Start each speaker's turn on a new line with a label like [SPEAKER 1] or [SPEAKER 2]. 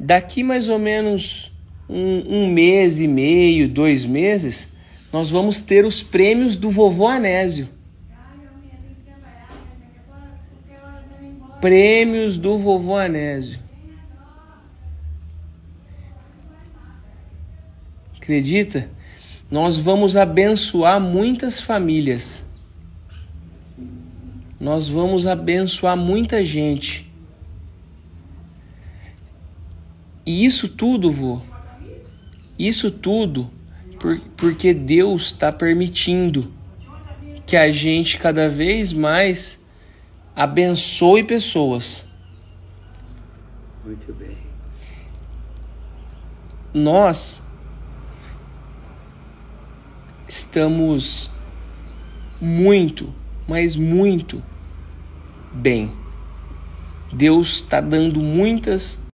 [SPEAKER 1] Daqui mais ou menos um mês e meio, 2 meses, nós vamos ter os prêmios do Vovô Anésio. Prêmios do Vovô Anésio. Acredita? Nós vamos abençoar muitas famílias. Nós vamos abençoar muita gente. E isso tudo, vô, isso tudo porque Deus está permitindo que a gente cada vez mais abençoe pessoas.
[SPEAKER 2] Muito bem.
[SPEAKER 1] Nós estamos muito, mas muito bem. Deus está dando muitas